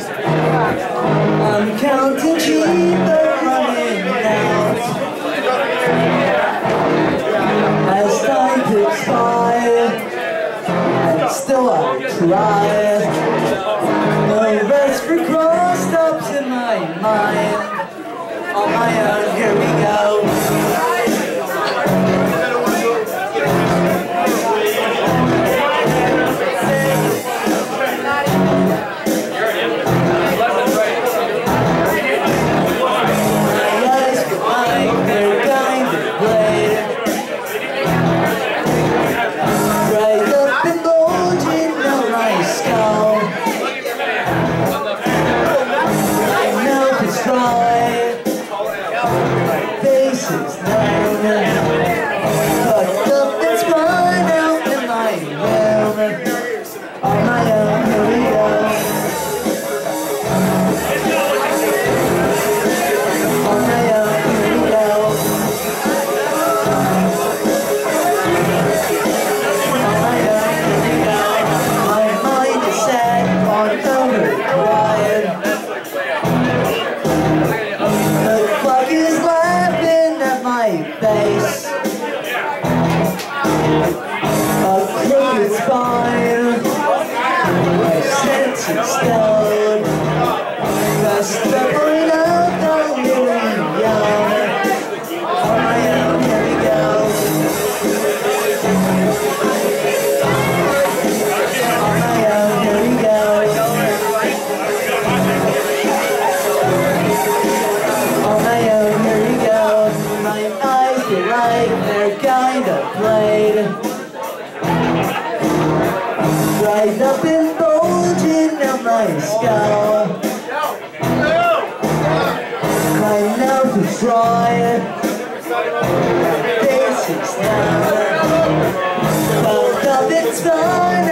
I'm counting sheep but running out. As time ticks by, and still I try. No rest for cross stops in my mind. On my own, here we go. Right up and bulging down my skull. My mouth is dry, face is down. But up it's fine.